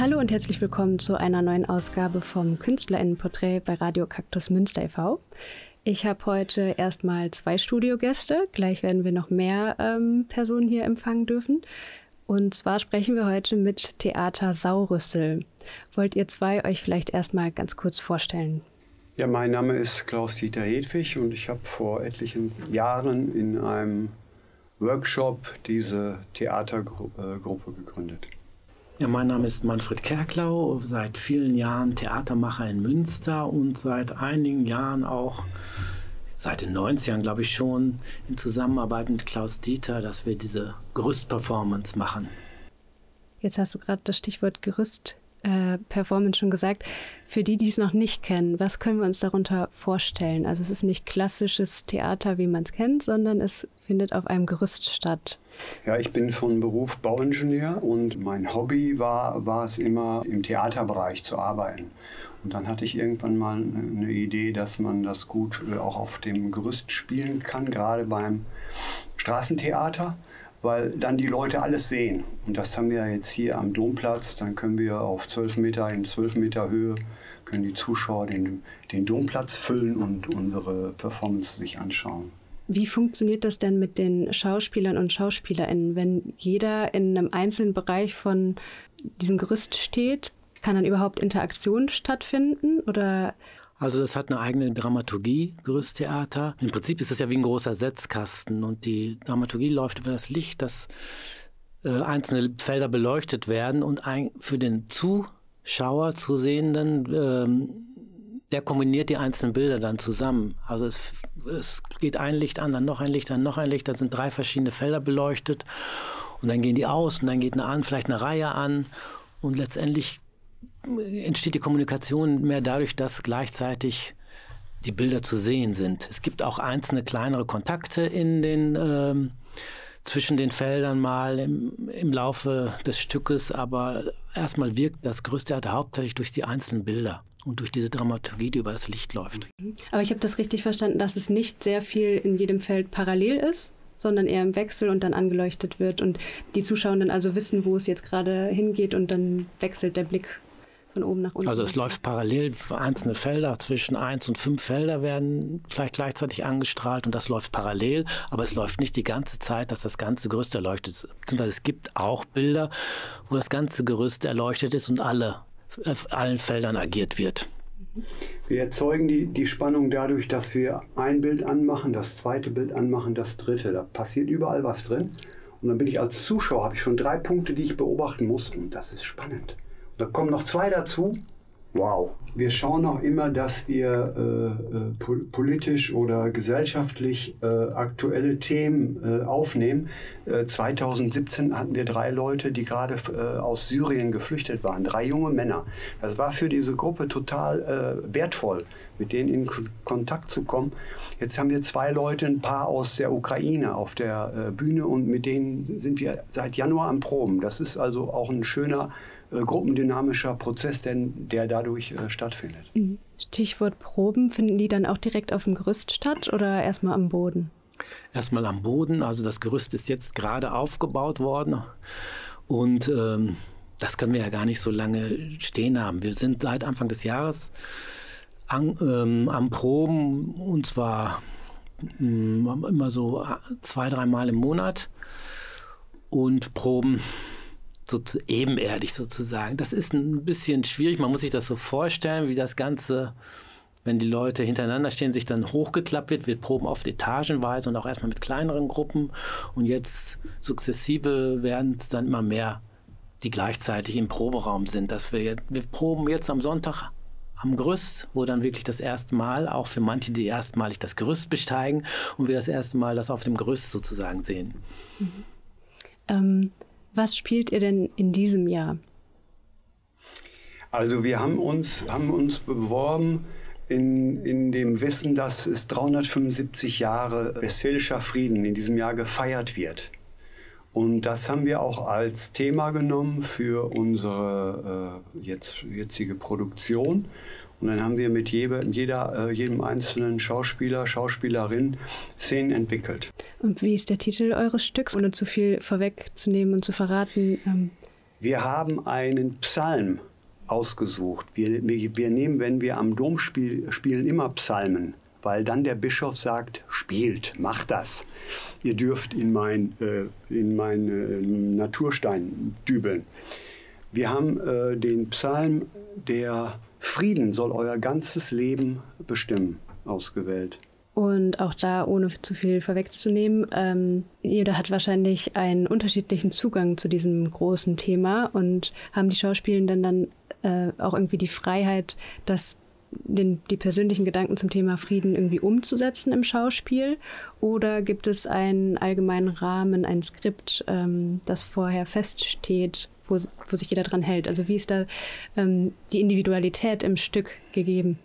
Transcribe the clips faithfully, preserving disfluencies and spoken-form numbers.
Hallo und herzlich willkommen zu einer neuen Ausgabe vom KünstlerInnenporträt bei Radio Kaktus Münster e V Ich habe heute erstmal zwei Studiogäste. Gleich werden wir noch mehr ähm, Personen hier empfangen dürfen. Und zwar sprechen wir heute mit Theater Saurüssel. Wollt ihr zwei euch vielleicht erstmal ganz kurz vorstellen? Ja, mein Name ist Klaus-Dieter Hedwig und ich habe vor etlichen Jahren in einem Workshop diese Theatergruppe gegründet. Ja, mein Name ist Manfred Kerklau, seit vielen Jahren Theatermacher in Münster und seit einigen Jahren auch, seit den neunzigern glaube ich schon, in Zusammenarbeit mit Klaus Dieter, dass wir diese Gerüstperformance machen. Jetzt hast du gerade das Stichwort Gerüstperformance schon gesagt. Für die, die es noch nicht kennen, was können wir uns darunter vorstellen? Also es ist nicht klassisches Theater, wie man es kennt, sondern es findet auf einem Gerüst statt. Ja, ich bin von Beruf Bauingenieur und mein Hobby war, war es immer, im Theaterbereich zu arbeiten. Und dann hatte ich irgendwann mal eine Idee, dass man das gut auch auf dem Gerüst spielen kann, gerade beim Straßentheater, weil dann die Leute alles sehen. Und das haben wir jetzt hier am Domplatz. Dann können wir auf zwölf Meter, in zwölf Meter Höhe, können die Zuschauer den, den Domplatz füllen und unsere Performance sich anschauen. Wie funktioniert das denn mit den Schauspielern und SchauspielerInnen, wenn jeder in einem einzelnen Bereich von diesem Gerüst steht? Kann dann überhaupt Interaktion stattfinden? Oder? Also das hat eine eigene Dramaturgie, Gerüsttheater. Im Prinzip ist es ja wie ein großer Setzkasten und die Dramaturgie läuft über das Licht, dass äh, einzelne Felder beleuchtet werden und ein, für den Zuschauer, Zusehenden, ähm, der kombiniert die einzelnen Bilder dann zusammen. Also es, es geht ein Licht an, dann noch ein Licht, dann noch ein Licht, dann sind drei verschiedene Felder beleuchtet und dann gehen die aus und dann geht eine an, vielleicht eine Reihe an und letztendlich entsteht die Kommunikation mehr dadurch, dass gleichzeitig die Bilder zu sehen sind. Es gibt auch einzelne kleinere Kontakte in den, ähm, zwischen den Feldern mal im, im Laufe des Stückes, aber erstmal wirkt das Gerüsttheater hauptsächlich durch die einzelnen Bilder und durch diese Dramaturgie, die über das Licht läuft. Aber ich habe das richtig verstanden, dass es nicht sehr viel in jedem Feld parallel ist, sondern eher im Wechsel und dann angeleuchtet wird und die Zuschauenden also wissen, wo es jetzt gerade hingeht und dann wechselt der Blick von oben nach unten. Also es läuft parallel, einzelne Felder, zwischen eins und fünf Felder werden vielleicht gleichzeitig angestrahlt und das läuft parallel, aber es läuft nicht die ganze Zeit, dass das ganze Gerüst erleuchtet ist. Beziehungsweise es gibt auch Bilder, wo das ganze Gerüst erleuchtet ist und alle, auf allen Feldern agiert wird. Wir erzeugen die, die Spannung dadurch, dass wir ein Bild anmachen, das zweite Bild anmachen, das dritte. Da passiert überall was drin. Und dann bin ich als Zuschauer, habe ich schon drei Punkte, die ich beobachten muss. Und das ist spannend. Da kommen noch zwei dazu. Wow. Wir schauen auch immer, dass wir äh, äh, politisch oder gesellschaftlich äh, aktuelle Themen äh, aufnehmen. Äh, zweitausendsiebzehn hatten wir drei Leute, die gerade äh, aus Syrien geflüchtet waren. Drei junge Männer. Das war für diese Gruppe total äh, wertvoll, mit denen in K- Kontakt zu kommen. Jetzt haben wir zwei Leute, ein Paar aus der Ukraine auf der äh, Bühne und mit denen sind wir seit Januar am Proben. Das ist also auch ein schöner gruppendynamischer Prozess, denn der dadurch äh, stattfindet. Stichwort Proben, finden die dann auch direkt auf dem Gerüst statt oder erstmal am Boden? Erstmal am Boden, also das Gerüst ist jetzt gerade aufgebaut worden und ähm, das können wir ja gar nicht so lange stehen haben. Wir sind seit Anfang des Jahres an, ähm, am Proben und zwar ähm, immer so zwei, dreimal im Monat und proben so ebenerdig sozusagen. Das ist ein bisschen schwierig. Man muss sich das so vorstellen, wie das Ganze, wenn die Leute hintereinander stehen, sich dann hochgeklappt wird, wird Proben oft etagenweise und auch erstmal mit kleineren Gruppen. Und jetzt sukzessive werden es dann immer mehr, die gleichzeitig im Proberaum sind. Dass wir, jetzt, wir proben jetzt am Sonntag am Gerüst, wo dann wirklich das erste Mal, auch für manche, die erstmalig das Gerüst besteigen und wir das erste Mal das auf dem Gerüst sozusagen sehen. Mhm. Ähm Was spielt ihr denn in diesem Jahr? Also wir haben uns, haben uns beworben in, in dem Wissen, dass es dreihundertfünfundsiebzig Jahre Westfälischer Frieden in diesem Jahr gefeiert wird. Und das haben wir auch als Thema genommen für unsere äh, jetzt, jetzige Produktion. Und dann haben wir mit jeder, jeder, jedem einzelnen Schauspieler, Schauspielerin Szenen entwickelt. Und wie ist der Titel eures Stücks, ohne zu viel vorwegzunehmen und zu verraten? Ähm Wir haben einen Psalm ausgesucht. Wir, wir, wir nehmen, wenn wir am Dom spiel, spielen, immer Psalmen, weil dann der Bischof sagt, spielt, macht das. Ihr dürft in mein, äh, in mein äh, Naturstein dübeln. Wir haben äh, den Psalm, der Frieden soll euer ganzes Leben bestimmen, ausgewählt. Und auch da, ohne zu viel vorwegzunehmen, ähm, jeder hat wahrscheinlich einen unterschiedlichen Zugang zu diesem großen Thema und haben die Schauspielenden dann äh, auch irgendwie die Freiheit, das, den, die persönlichen Gedanken zum Thema Frieden irgendwie umzusetzen im Schauspiel? Oder gibt es einen allgemeinen Rahmen, ein Skript, ähm, das vorher feststeht, wo, wo sich jeder dran hält? Also wie ist da ähm, die Individualität im Stück gegeben?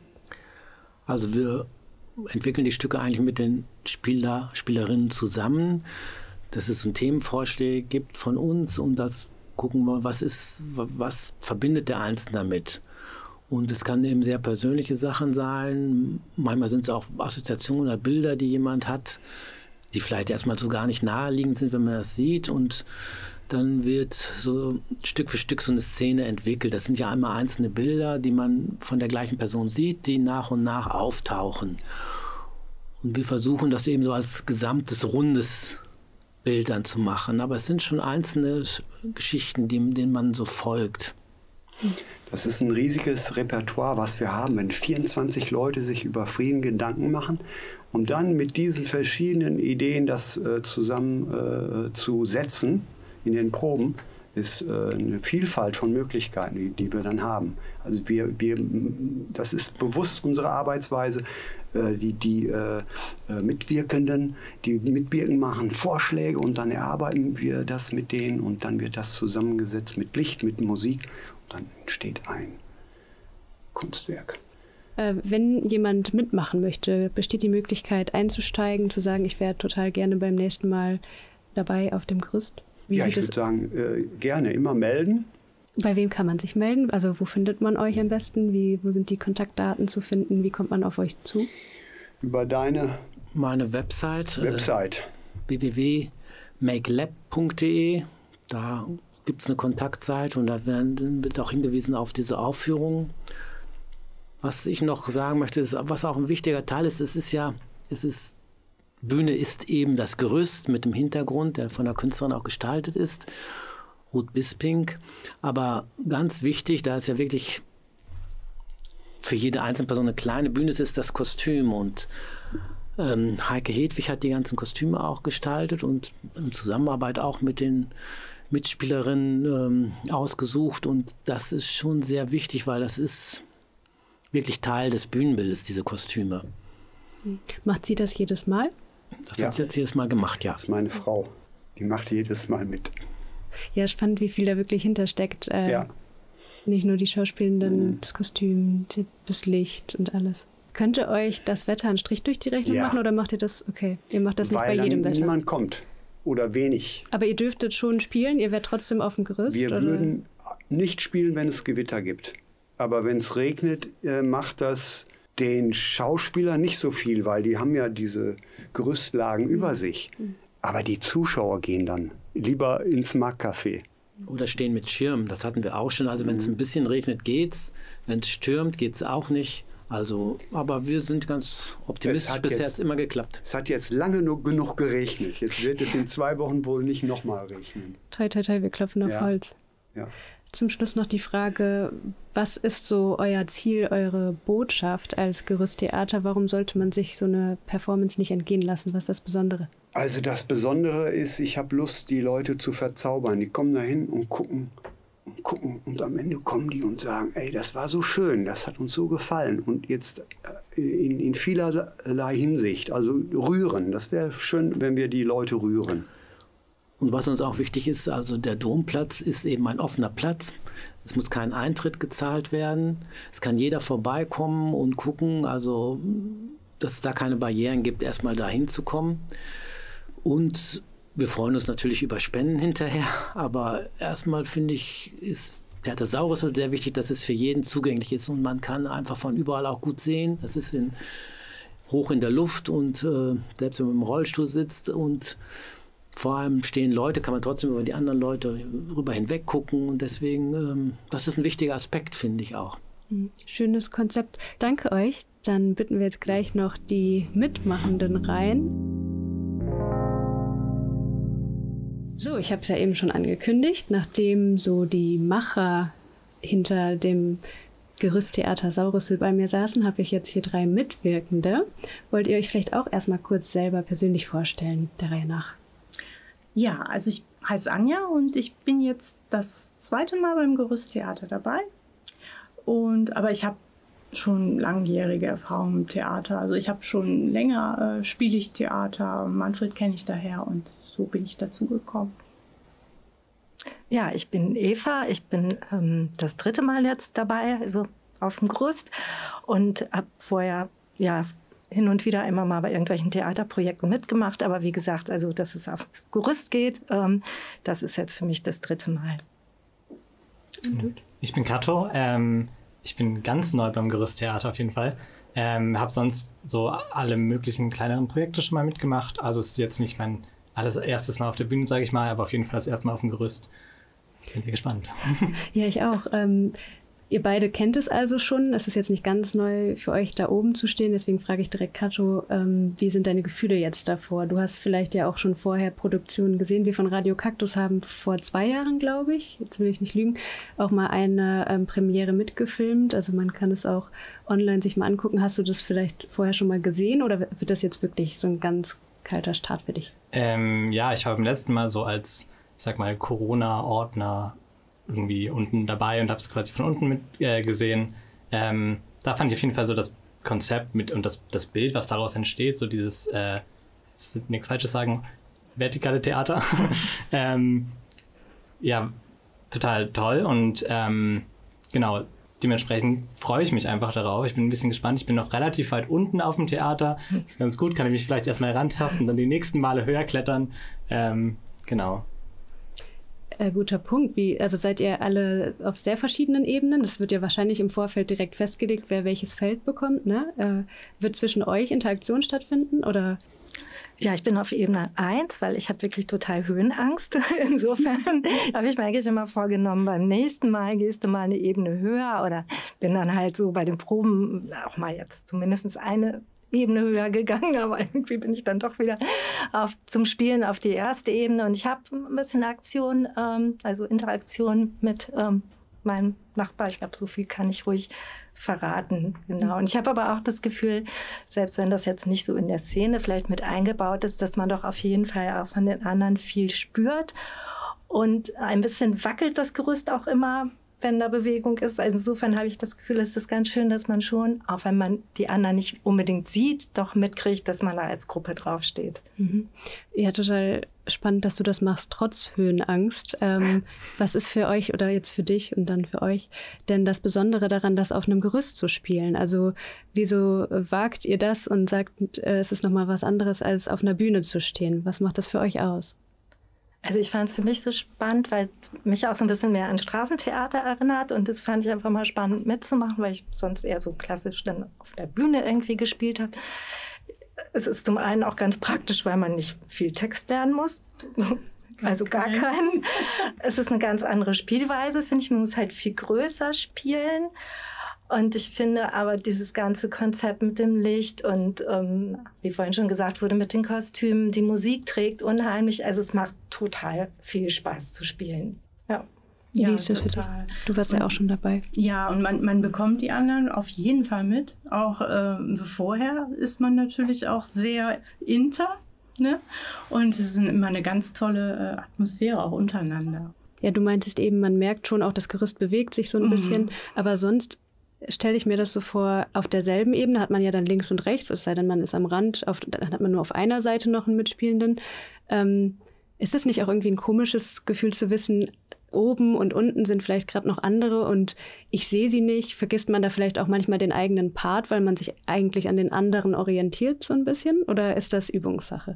Also wir entwickeln die Stücke eigentlich mit den Spieler, Spielerinnen zusammen, dass es so Themenvorschläge gibt von uns und das gucken wir, was ist, was verbindet der Einzelne damit. Und es kann eben sehr persönliche Sachen sein, manchmal sind es auch Assoziationen oder Bilder, die jemand hat, die vielleicht erstmal so gar nicht naheliegend sind, wenn man das sieht und dann wird so Stück für Stück so eine Szene entwickelt. Das sind ja einmal einzelne Bilder, die man von der gleichen Person sieht, die nach und nach auftauchen. Und wir versuchen das eben so als gesamtes, rundes Bild dann zu machen. Aber es sind schon einzelne Geschichten, die, denen man so folgt. Das ist ein riesiges Repertoire, was wir haben, wenn vierundzwanzig Leute sich über Frieden Gedanken machen und dann mit diesen verschiedenen Ideen das äh, zusammen äh, zu setzen in den Proben, ist äh, eine Vielfalt von Möglichkeiten, die, die wir dann haben. Also wir, wir, das ist bewusst unsere Arbeitsweise. Äh, die die äh, Mitwirkenden, die mitwirken, machen Vorschläge und dann erarbeiten wir das mit denen und dann wird das zusammengesetzt mit Licht, mit Musik und dann entsteht ein Kunstwerk. Äh, wenn jemand mitmachen möchte, besteht die Möglichkeit einzusteigen, zu sagen, ich wäre total gerne beim nächsten Mal dabei auf dem Gerüst? Wie ja, sieht ich würde sagen, äh, gerne immer melden. Bei wem kann man sich melden? Also wo findet man euch am besten? Wie, wo sind die Kontaktdaten zu finden? Wie kommt man auf euch zu? Über deine Meine Website, Website. Äh, w w w punkt make lab punkt d e. Da gibt es eine Kontaktseite und da werden, wird auch hingewiesen auf diese Aufführung. Was ich noch sagen möchte, ist, was auch ein wichtiger Teil ist, es ist ja, es ist Bühne ist eben das Gerüst mit dem Hintergrund, der von der Künstlerin auch gestaltet ist, Ruth Bisping. Aber ganz wichtig, da ist ja wirklich für jede einzelne Person eine kleine Bühne ist, ist das Kostüm. Und ähm, Heike Hedwig hat die ganzen Kostüme auch gestaltet und in Zusammenarbeit auch mit den Mitspielerinnen ähm, ausgesucht. Und das ist schon sehr wichtig, weil das ist wirklich Teil des Bühnenbildes, diese Kostüme. Macht sie das jedes Mal? Das ja. hat sie jetzt jedes Mal gemacht, ja. Das ist meine Frau. Die macht jedes Mal mit. Ja, spannend, wie viel da wirklich hintersteckt. Äh, ja. Nicht nur die Schauspielenden, mhm. das Kostüm, die, das Licht und alles. Könnte euch das Wetter einen Strich durch die Rechnung ja. machen oder macht ihr das, okay, ihr macht das nicht Weil bei jedem dann Wetter? niemand kommt oder wenig. Aber ihr dürftet schon spielen, ihr werdet trotzdem auf dem Gerüst? Wir oder? würden nicht spielen, wenn es Gewitter gibt. Aber wenn es regnet, äh, macht das den Schauspielern nicht so viel, weil die haben ja diese Gerüstlagen mhm. über sich. Aber die Zuschauer gehen dann lieber ins Marktcafé. Oder stehen mit Schirm, das hatten wir auch schon. Also wenn es ein bisschen regnet, geht's. Wenn es stürmt, geht's auch nicht. Also, aber wir sind ganz optimistisch. Bisher hat es immer geklappt. Es hat jetzt lange nur genug geregnet. Jetzt wird es in zwei Wochen wohl nicht nochmal regnen. Toi, toi, toi, wir klopfen auf ja. Holz. Ja. Zum Schluss noch die Frage, was ist so euer Ziel, eure Botschaft als Gerüsttheater? Warum sollte man sich so eine Performance nicht entgehen lassen? Was ist das Besondere? Also das Besondere ist, ich habe Lust, die Leute zu verzaubern. Die kommen da hin und gucken und gucken und am Ende kommen die und sagen, ey, das war so schön, das hat uns so gefallen. Und jetzt in, in vielerlei Hinsicht, also rühren. Das wäre schön, wenn wir die Leute rühren. Und was uns auch wichtig ist, also der Domplatz ist eben ein offener Platz. Es muss kein Eintritt gezahlt werden. Es kann jeder vorbeikommen und gucken, also dass es da keine Barrieren gibt, erstmal da hinzukommen. Und wir freuen uns natürlich über Spenden hinterher, aber erstmal finde ich, ist Theater Saurus halt sehr wichtig, dass es für jeden zugänglich ist und man kann einfach von überall auch gut sehen. Das ist in, hoch in der Luft und äh, selbst wenn man im Rollstuhl sitzt und vor allem stehen Leute, kann man trotzdem über die anderen Leute rüber hinweg gucken. Und deswegen, ähm, das ist ein wichtiger Aspekt, finde ich auch. Schönes Konzept. Danke euch. Dann bitten wir jetzt gleich noch die Mitmachenden rein. So, ich habe es ja eben schon angekündigt. Nachdem so die Macher hinter dem Gerüsttheater Saurrüssel bei mir saßen, habe ich jetzt hier drei Mitwirkende. Wollt ihr euch vielleicht auch erstmal kurz selber persönlich vorstellen, der Reihe nach? Ja, also ich heiße Anja und ich bin jetzt das zweite Mal beim Gerüsttheater dabei. Und, aber ich habe schon langjährige Erfahrung im Theater. Also ich habe schon länger äh, spiele ich Theater. Manfred kenne ich daher und so bin ich dazu gekommen. Ja, ich bin Eva. Ich bin ähm, das dritte Mal jetzt dabei, also auf dem Gerüst. Und habe vorher ja hin und wieder immer mal bei irgendwelchen Theaterprojekten mitgemacht. Aber wie gesagt, also dass es aufs Gerüst geht, ähm, das ist jetzt für mich das dritte Mal. Ich bin Kato. Ähm, ich bin ganz neu beim Gerüsttheater auf jeden Fall. Ähm, habe sonst so alle möglichen kleineren Projekte schon mal mitgemacht. Also es ist jetzt nicht mein alles erstes Mal auf der Bühne, sage ich mal, aber auf jeden Fall das erste Mal auf dem Gerüst. Bin sehr gespannt. Ja, ich auch. Ähm, ihr beide kennt es also schon. Es ist jetzt nicht ganz neu für euch, da oben zu stehen. Deswegen frage ich direkt Kato, ähm, wie sind deine Gefühle jetzt davor? Du hast vielleicht ja auch schon vorher Produktionen gesehen. Wir von Radio Kaktus haben vor zwei Jahren, glaube ich, jetzt will ich nicht lügen, auch mal eine ähm, Premiere mitgefilmt. Also man kann es auch online sich mal angucken. Hast du das vielleicht vorher schon mal gesehen oder wird das jetzt wirklich so ein ganz kalter Start für dich? Ähm, ja, ich war beim letzten Mal so als, ich sag mal, Corona-Ordner irgendwie unten dabei und habe es quasi von unten mit äh, gesehen. Ähm, da fand ich auf jeden Fall so das Konzept mit und das, das Bild, was daraus entsteht, so dieses, äh, nichts Falsches sagen, vertikale Theater. ähm, ja, total toll und ähm, genau, dementsprechend freue ich mich einfach darauf. Ich bin ein bisschen gespannt. Ich bin noch relativ weit unten auf dem Theater. Das ist ganz gut, kann ich mich vielleicht erstmal rantasten, dann die nächsten Male höher klettern. Ähm, genau. Äh, guter Punkt. Wie, also seid ihr alle auf sehr verschiedenen Ebenen? Das wird ja wahrscheinlich im Vorfeld direkt festgelegt, wer welches Feld bekommt. Ne? Äh, wird zwischen euch Interaktion stattfinden? Oder? Ja, ich bin auf Ebene eins, weil ich habe wirklich total Höhenangst. Insofern habe ich mir eigentlich immer vorgenommen, beim nächsten Mal gehst du mal eine Ebene höher oder bin dann halt so bei den Proben auch mal jetzt zumindest eine Ebene höher gegangen, aber irgendwie bin ich dann doch wieder auf, zum Spielen auf die erste Ebene und ich habe ein bisschen Aktion, ähm, also Interaktion mit ähm, meinem Nachbar. Ich glaube, so viel kann ich ruhig verraten, genau. Und ich habe aber auch das Gefühl, selbst wenn das jetzt nicht so in der Szene vielleicht mit eingebaut ist, dass man doch auf jeden Fall auch von den anderen viel spürt und ein bisschen wackelt das Gerüst auch immer, wenn da Bewegung ist. Also insofern habe ich das Gefühl, es ist ganz schön, dass man schon, auch wenn man die anderen nicht unbedingt sieht, doch mitkriegt, dass man da als Gruppe draufsteht. Mhm. Ja, total spannend, dass du das machst, trotz Höhenangst. Ähm, was ist für euch oder jetzt für dich und dann für euch denn das Besondere daran, das auf einem Gerüst zu spielen? Also wieso wagt ihr das und sagt, äh, es ist nochmal was anderes, als auf einer Bühne zu stehen? Was macht das für euch aus? Also ich fand es für mich so spannend, weil es mich auch so ein bisschen mehr an Straßentheater erinnert und das fand ich einfach mal spannend mitzumachen, weil ich sonst eher so klassisch dann auf der Bühne irgendwie gespielt habe. Es ist zum einen auch ganz praktisch, weil man nicht viel Text lernen muss, also gar keinen. Es ist eine ganz andere Spielweise, finde ich. Man muss halt viel größer spielen. Und ich finde aber dieses ganze Konzept mit dem Licht und ähm, wie vorhin schon gesagt wurde, mit den Kostümen, die Musik trägt unheimlich. Also es macht total viel Spaß zu spielen. Ja. Wie Ja, ist das total. für dich? Du warst und, ja auch schon dabei. Ja, und man, man bekommt die anderen auf jeden Fall mit. Auch äh, vorher ist man natürlich auch sehr inter. Ne? Und es ist immer eine ganz tolle äh, Atmosphäre auch untereinander. Ja, du meintest eben, man merkt schon auch, das Gerüst bewegt sich so ein Mhm. bisschen. Aber sonst stelle ich mir das so vor, auf derselben Ebene hat man ja dann links und rechts, es sei denn, man ist am Rand, auf, dann hat man nur auf einer Seite noch einen Mitspielenden. Ähm, ist es nicht auch irgendwie ein komisches Gefühl zu wissen, oben und unten sind vielleicht gerade noch andere und ich sehe sie nicht? Vergisst man da vielleicht auch manchmal den eigenen Part, weil man sich eigentlich an den anderen orientiert so ein bisschen? Oder ist das Übungssache?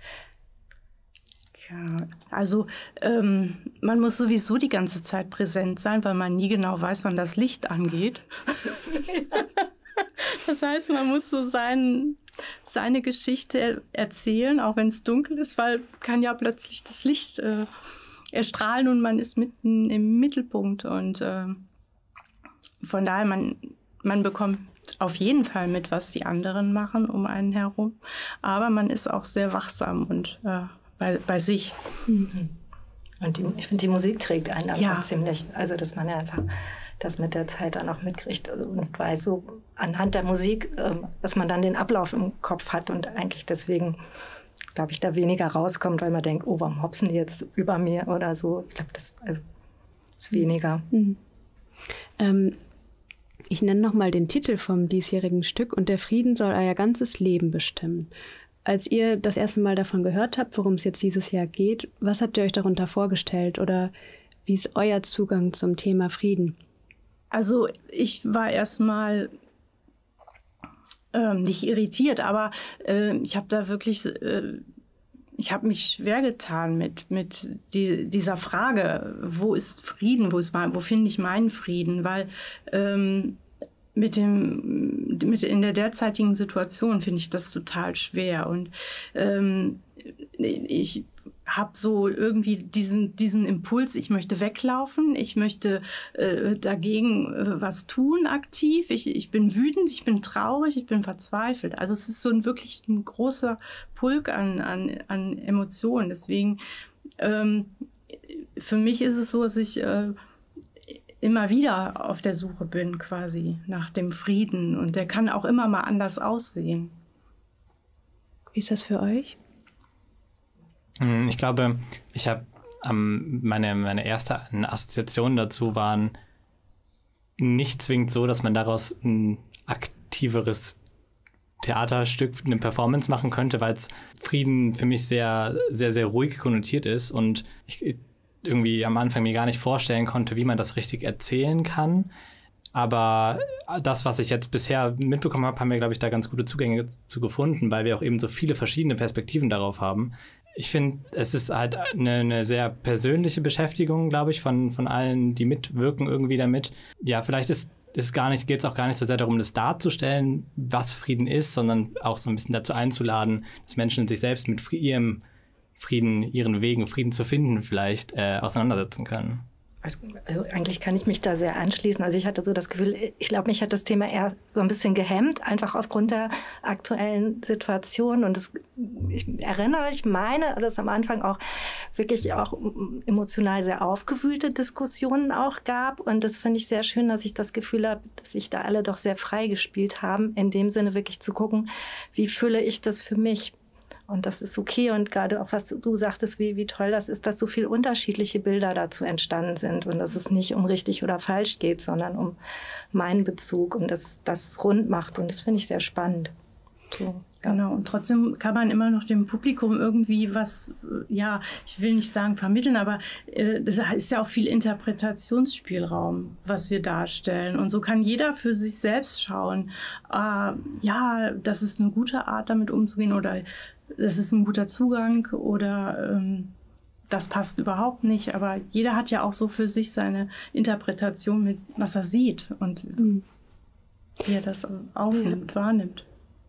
Ja, also ähm, man muss sowieso die ganze Zeit präsent sein, weil man nie genau weiß, wann das Licht angeht. Das heißt, man muss so seinen seine Geschichte erzählen, auch wenn es dunkel ist, weil kann ja plötzlich das Licht äh, erstrahlen und man ist mitten im Mittelpunkt. Und äh, von daher, man, man bekommt auf jeden Fall mit, was die anderen machen um einen herum. Aber man ist auch sehr wachsam und äh, bei, bei sich. Mhm. Und die, ich finde, die Musik trägt einen einfach ja. ziemlich. Also, dass man ja einfach das mit der Zeit dann auch mitkriegt und weiß so anhand der Musik, ähm, dass man dann den Ablauf im Kopf hat und eigentlich deswegen, glaube ich, da weniger rauskommt, weil man denkt, oh, warum hopsen die jetzt über mir oder so. Ich glaube, das also, ist weniger. Mhm. Ähm, ich nenne nochmal den Titel vom diesjährigen Stück: Und der Frieden soll euer ganzes Leben bestimmen. Als ihr das erste Mal davon gehört habt, worum es jetzt dieses Jahr geht, was habt ihr euch darunter vorgestellt oder wie ist euer Zugang zum Thema Frieden? Also ich war erstmal ähm, nicht irritiert, aber äh, ich habe da wirklich, äh, ich habe mich schwer getan mit, mit die, dieser Frage, wo ist Frieden, wo, ist mein, wo finde ich meinen Frieden, weil ähm, Mit dem, mit in der derzeitigen Situation finde ich das total schwer. Und ähm, ich habe so irgendwie diesen, diesen Impuls, ich möchte weglaufen, ich möchte äh, dagegen äh, was tun aktiv. Ich, ich bin wütend, ich bin traurig, ich bin verzweifelt. Also es ist so ein wirklich ein großer Pulk an, an, an Emotionen. Deswegen, ähm, für mich ist es so, dass ich äh, immer wieder auf der Suche bin quasi nach dem Frieden. Und der kann auch immer mal anders aussehen. Wie ist das für euch? Ich glaube, ich habe ähm, meine, meine erste Assoziation dazu waren nicht zwingend so, dass man daraus ein aktiveres Theaterstück, eine Performance machen könnte, weil es Frieden für mich sehr, sehr, sehr ruhig konnotiert ist und ich irgendwie am Anfang mir gar nicht vorstellen konnte, wie man das richtig erzählen kann. Aber das, was ich jetzt bisher mitbekommen habe, haben wir, glaube ich, da ganz gute Zugänge zu gefunden, weil wir auch eben so viele verschiedene Perspektiven darauf haben. Ich finde, es ist halt eine, eine sehr persönliche Beschäftigung, glaube ich, von, von allen, die mitwirken irgendwie damit. Ja, vielleicht ist es gar nicht, geht es auch gar nicht so sehr darum, das darzustellen, was Frieden ist, sondern auch so ein bisschen dazu einzuladen, dass Menschen sich selbst mit ihrem Frieden, ihren Wegen, Frieden zu finden, vielleicht äh, auseinandersetzen können. Also, also eigentlich kann ich mich da sehr anschließen. Also ich hatte so das Gefühl, ich glaube, mich hat das Thema eher so ein bisschen gehemmt, einfach aufgrund der aktuellen Situation. Und das, ich erinnere, ich meine, dass am Anfang auch wirklich auch emotional sehr aufgewühlte Diskussionen auch gab. Und das finde ich sehr schön, dass ich das Gefühl habe, dass sich da alle doch sehr frei gespielt haben, in dem Sinne wirklich zu gucken, wie fülle ich das für mich. Und das ist okay. Und gerade auch, was du sagtest, wie, wie toll das ist, dass so viele unterschiedliche Bilder dazu entstanden sind und dass es nicht um richtig oder falsch geht, sondern um meinen Bezug und dass es das rund macht. Und das finde ich sehr spannend. So, ja. Genau. Und trotzdem kann man immer noch dem Publikum irgendwie was, ja, ich will nicht sagen vermitteln, aber äh, das ist ja auch viel Interpretationsspielraum, was wir darstellen. Und so kann jeder für sich selbst schauen, äh, ja, das ist eine gute Art, damit umzugehen oder das ist ein guter Zugang oder ähm, das passt überhaupt nicht. Aber jeder hat ja auch so für sich seine Interpretation mit, was er sieht und mhm. wie er das aufnimmt, ja. wahrnimmt.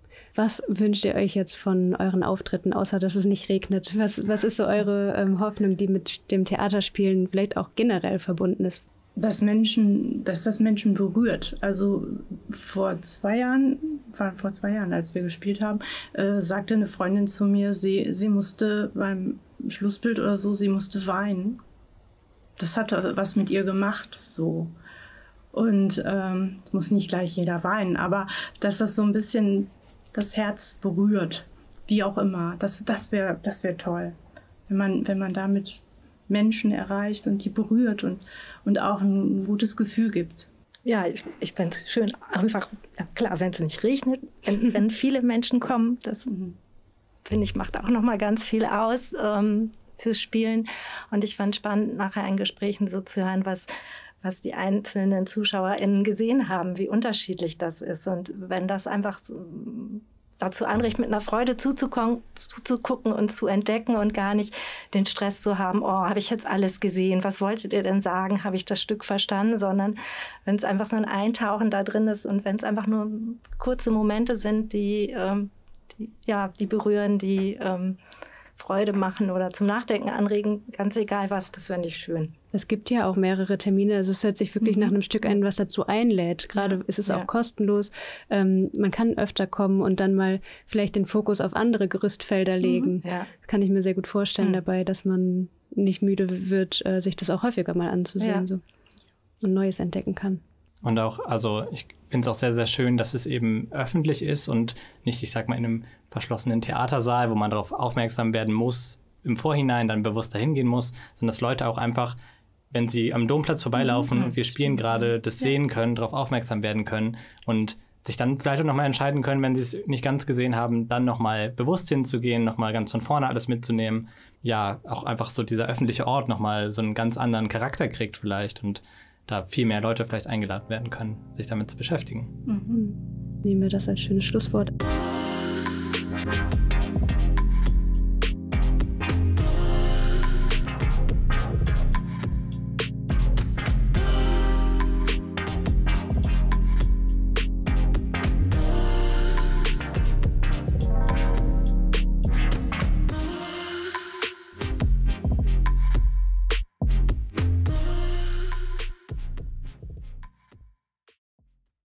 Was wünscht ihr euch jetzt von euren Auftritten, außer dass es nicht regnet? Was, was ist so eure ähm, Hoffnung, die mit dem Theaterspielen vielleicht auch generell verbunden ist? Dass Menschen, dass das Menschen berührt. Also vor zwei Jahren, war vor zwei Jahren, als wir gespielt haben, äh, sagte eine Freundin zu mir, sie, sie musste beim Schlussbild oder so, sie musste weinen. Das hat was mit ihr gemacht, so. Und ähm, muss nicht gleich jeder weinen, aber dass das so ein bisschen das Herz berührt, wie auch immer. Das, das wäre, das wäre toll, wenn man, wenn man damit Menschen erreicht und die berührt und, und auch ein gutes Gefühl gibt. Ja, ich, ich finde es schön, einfach, ja klar, wenn es nicht regnet, wenn, wenn viele Menschen kommen, das finde ich, macht auch nochmal ganz viel aus ähm, fürs Spielen. Und ich fand spannend, nachher in Gesprächen so zu hören, was, was die einzelnen ZuschauerInnen gesehen haben, wie unterschiedlich das ist. Und wenn das einfach so dazu anregt, mit einer Freude zuzugucken, zuzugucken und zu entdecken und gar nicht den Stress zu haben, oh, habe ich jetzt alles gesehen, was wolltet ihr denn sagen, habe ich das Stück verstanden, sondern wenn es einfach so ein Eintauchen da drin ist und wenn es einfach nur kurze Momente sind, die ähm, die, ja, die berühren, die ähm, Freude machen oder zum Nachdenken anregen, ganz egal was, das fände ich schön. Es gibt ja auch mehrere Termine, also es hört sich wirklich mhm. nach einem Stück ein, was dazu einlädt. Gerade ja. ist es ja. auch kostenlos. Ähm, man kann öfter kommen und dann mal vielleicht den Fokus auf andere Gerüstfelder legen. Mhm. Ja. Das kann ich mir sehr gut vorstellen mhm. dabei, dass man nicht müde wird, äh, sich das auch häufiger mal anzusehen, ja. so, und Neues entdecken kann. Und auch, also ich finde es auch sehr, sehr schön, dass es eben öffentlich ist und nicht, ich sag mal, in einem verschlossenen Theatersaal, wo man darauf aufmerksam werden muss, im Vorhinein dann bewusst dahin gehen muss, sondern dass Leute auch einfach, wenn sie am Domplatz vorbeilaufen mhm. und wir spielen gerade, das ja. sehen können, darauf aufmerksam werden können und sich dann vielleicht auch nochmal entscheiden können, wenn sie es nicht ganz gesehen haben, dann nochmal bewusst hinzugehen, nochmal ganz von vorne alles mitzunehmen. Ja, auch einfach so dieser öffentliche Ort nochmal so einen ganz anderen Charakter kriegt vielleicht und da viel mehr Leute vielleicht eingeladen werden können, sich damit zu beschäftigen. Mhm. Nehmen wir das als schönes Schlusswort.